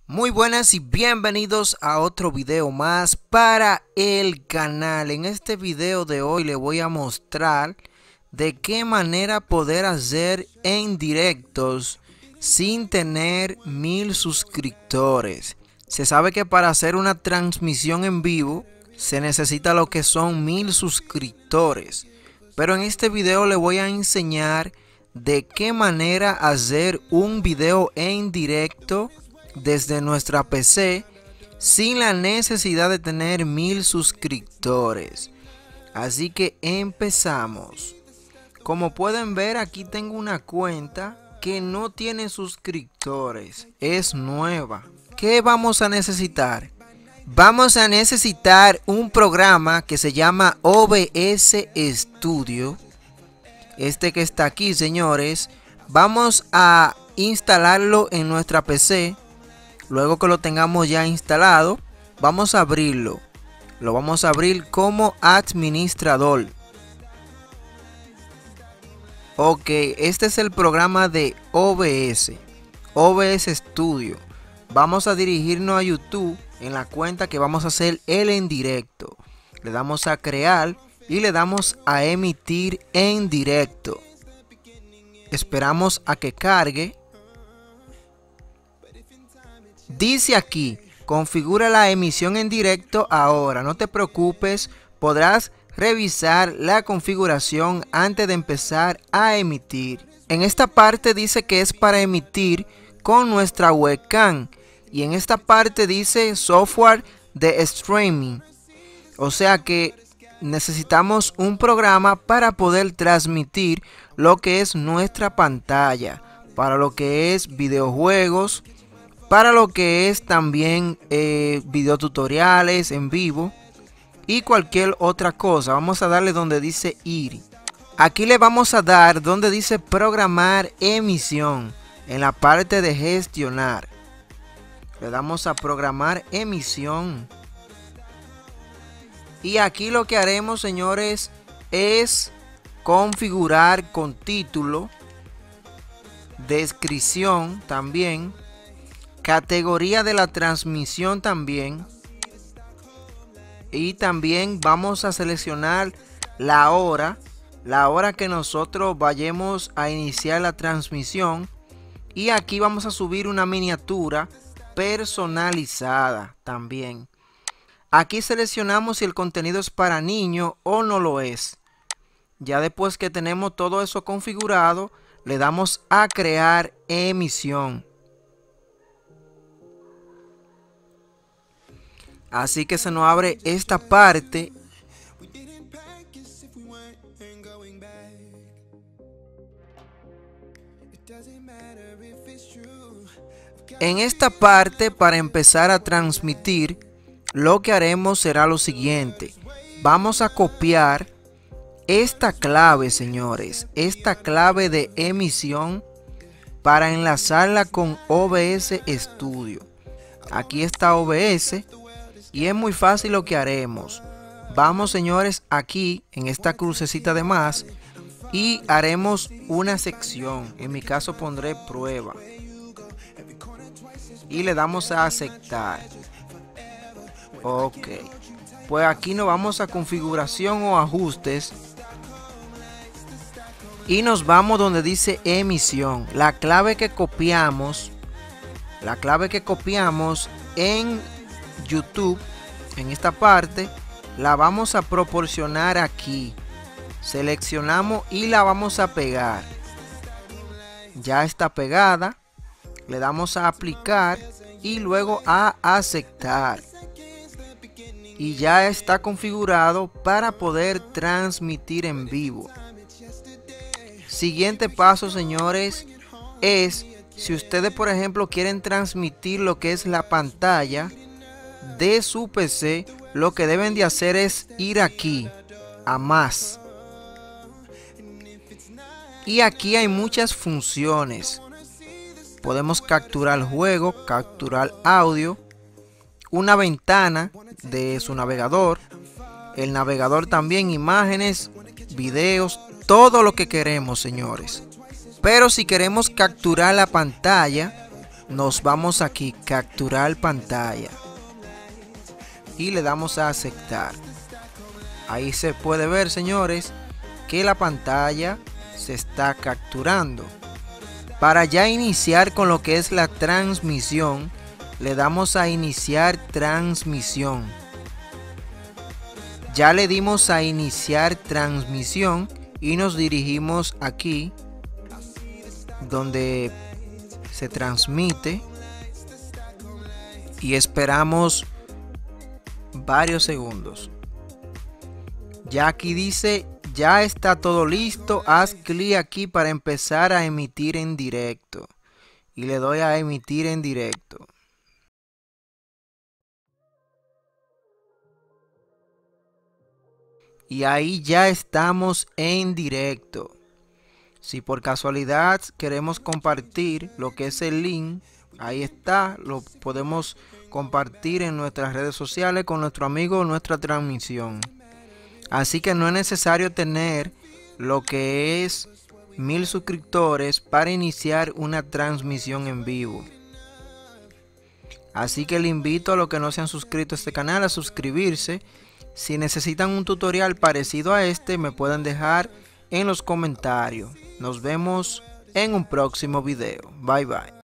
Muy buenas y bienvenidos a otro video más para el canal. En este video de hoy le voy a mostrar de qué manera poder hacer en directos sin tener 1000 suscriptores. Se sabe que para hacer una transmisión en vivo se necesita lo que son 1000 suscriptores. Pero en este video le voy a enseñar de qué manera hacer un video en directo desde nuestra PC sin la necesidad de tener 1000 suscriptores. Así que empezamos. Como pueden ver, aquí tengo una cuenta que no tiene suscriptores, es nueva. ¿Qué vamos a necesitar? Vamos a necesitar un programa que se llama OBS Studio. Este que está aquí, señores, vamos a instalarlo en nuestra PC. Luego que lo tengamos ya instalado, vamos a abrirlo. Lo vamos a abrir como administrador. Ok, este es el programa de OBS Studio. Vamos a dirigirnos a YouTube en la cuenta que vamos a hacer el en directo. Le damos a crear y le damos a emitir en directo. Esperamos a que cargue. Dice aquí, configura la emisión en directo ahora. No te preocupes, podrás revisar la configuración antes de empezar a emitir. En esta parte dice que es para emitir con nuestra webcam. Y en esta parte dice software de streaming. O sea que necesitamos un programa para poder transmitir lo que es nuestra pantalla. Para lo que es videojuegos. Para lo que es también videotutoriales en vivo y cualquier otra cosa. Vamos a darle donde dice ir. Aquí le vamos a dar donde dice programar emisión en la parte de gestionar. Le damos a programar emisión. Y aquí lo que haremos, señores, es configurar con título, descripción también, categoría de la transmisión también, y también vamos a seleccionar la hora que nosotros vayamos a iniciar la transmisión, y aquí vamos a subir una miniatura personalizada también. Aquí seleccionamos si el contenido es para niños o no lo es. Ya después que tenemos todo eso configurado, le damos a crear emisión. Así que se nos abre esta parte. En esta parte, para empezar a transmitir, lo que haremos será lo siguiente. Vamos a copiar esta clave, señores. Esta clave de emisión para enlazarla con OBS Studio. Aquí está OBS. Y es muy fácil lo que haremos. Vamos, señores, aquí en esta crucecita de más y haremos una sección. En mi caso pondré prueba. Y le damos a aceptar. Ok. Pues aquí nos vamos a configuración o ajustes. Y nos vamos donde dice emisión. La clave que copiamos en YouTube, en esta parte, la vamos a proporcionar aquí. Seleccionamos y la vamos a pegar. Ya está pegada. Le damos a aplicar y luego a aceptar. Y ya está configurado para poder transmitir en vivo. Siguiente paso, señores, es si ustedes, por ejemplo, quieren transmitir lo que es la pantalla de su PC, lo que deben de hacer es ir aquí a más. Y aquí hay muchas funciones. Podemos capturar juego, capturar audio, una ventana de su navegador, el navegador también, imágenes, videos, todo lo que queremos, señores. Pero si queremos capturar la pantalla, nos vamos aquí, capturar pantalla, y le damos a aceptar. Ahí se puede ver, señores, que la pantalla se está capturando. Para ya iniciar con lo que es la transmisión, le damos a iniciar transmisión. Ya le dimos a iniciar transmisión y nos dirigimos aquí donde se transmite y esperamos varios segundos. Ya aquí dice, ya está todo listo, haz clic aquí para empezar a emitir en directo. Y le doy a emitir en directo. Y ahí ya estamos en directo. Si por casualidad queremos compartir lo que es el link, ahí está, lo podemos compartir en nuestras redes sociales con nuestro amigo, nuestra transmisión. Así que no es necesario tener lo que es 1000 suscriptores para iniciar una transmisión en vivo. Así que le invito a los que no se han suscrito a este canal a suscribirse. Si necesitan un tutorial parecido a este, me pueden dejar en los comentarios. Nos vemos en un próximo video. Bye bye.